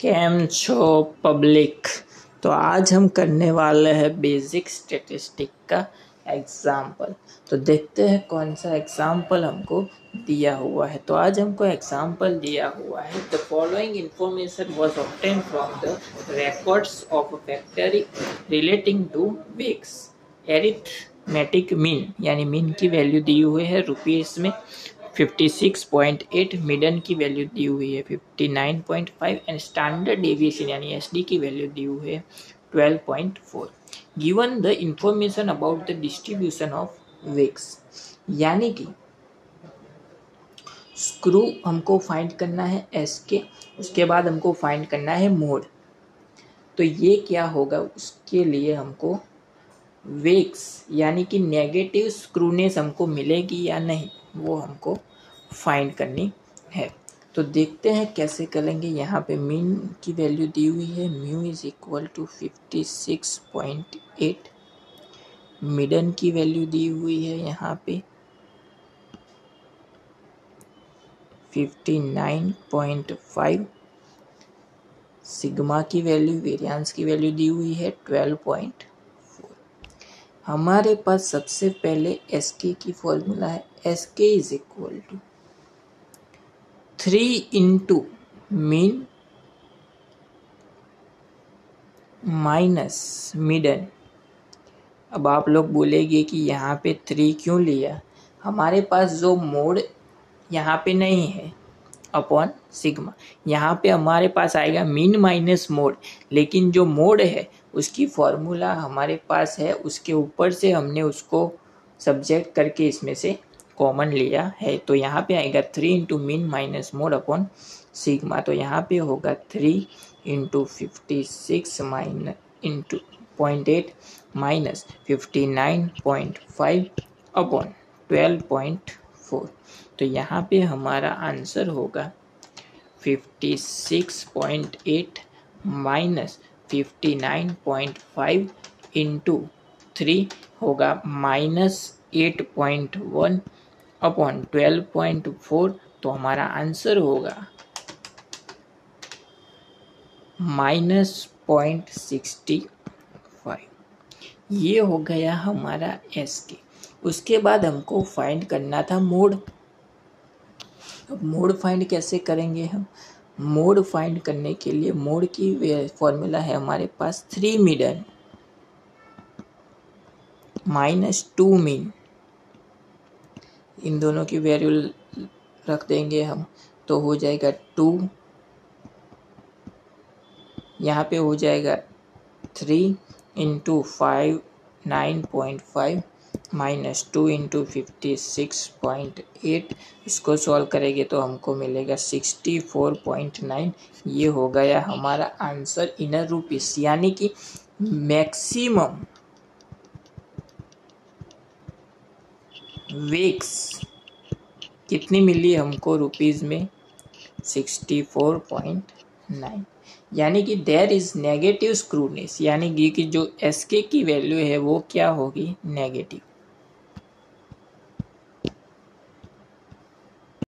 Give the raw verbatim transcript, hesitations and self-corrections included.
Cam छो public. तो आज हम करने वाले हैं बेसिक स्टैटिस्टिक का एग्जाम्पल। तो देखते हैं कौन सा एग्जाम्पल हमको दिया हुआ है। तो आज हमको एग्जाम्पल दिया हुआ है, the following information was obtained from the records of factory relating to weeks arithmetic mean, यानी मीन की वैल्यू दी हुई है रुपीस में छप्पन पॉइंट आठ, मीडियन की वैल्यू दी हुई है उनसठ पॉइंट पाँच एंड स्टैंडर्ड डेविएशन यानी एसडी की वैल्यू दी हुई है बारह पॉइंट चार। Given the information about the distribution of weeks, यानी कि स्क्रू हमको फाइंड करना है एस के, उसके बाद हमको फाइंड करना है मोड। तो ये क्या होगा, उसके लिए हमको वेक्स यानी कि नेगेटिव स्क्रूनेस हमको मिलेगी या नहीं, वो हमको फाइंड करनी है। तो देखते हैं कैसे करेंगे। यहाँ पे मीन की वैल्यू दी हुई है, mu is equal to fifty six point eight. Median की वैल्यू दी हुई है यहाँ पे fifty nine point five. Sigma की वैल्यू, वेरिएंस की वैल्यू दी हुई है ट्वेल्व पॉइंट फोर। हमारे पास सबसे पहले एस के की फॉर्मूला है, S K is equal to three into mean minus median. अब आप लोग बोलेंगे कि यहाँ पे थ्री क्यों लिया, हमारे पास जो मोड यहाँ पे नहीं है अपॉन सिग्मा, यहाँ पे हमारे पास आएगा मीन माइनस मोड, लेकिन जो मोड है उसकी फॉर्मूला हमारे पास है, उसके ऊपर से हमने उसको सब्जेक्ट करके इसमें से कॉमन लिया है। तो यहाँ पे आएगा three into mean minus mode upon sigma. तो यहाँ पे होगा three into fifty six minus into point eight minus fifty nine point five upon twelve point four. तो यहाँ पे हमारा आंसर होगा fifty six point eight minus fifty nine point five into three होगा minus eight point one upon twelve point four. तो हमारा answer होगा minus point sixty five. ये हो गया हमारा एस के। उसके बाद हमको फाइंड करना था मोड। अब मोड फाइंड कैसे करेंगे हम, मोड फाइंड करने के लिए मोड की फॉर्मूला है हमारे पास three median minus two mean, इन दोनों की वैल्यू रख देंगे हम, तो हो जाएगा टू, यहाँ पे हो जाएगा three into five nine point five minus two into fifty six point eight. इसको सॉल्व करेंगे तो हमको मिलेगा सिक्सटी फोर पॉइंट नाइन। ये हो गया हमारा आंसर इन रुपीस, यानी कि मैक्सिमम वीक्स कितनी मिली हमको रुपीस में, सिक्सटी फोर पॉइंट नाइन। यानी कि देयर इज नेगेटिव स्क्रूनेस, यानी कि जो एस के की वैल्यू है वो क्या होगी, नेगेटिव।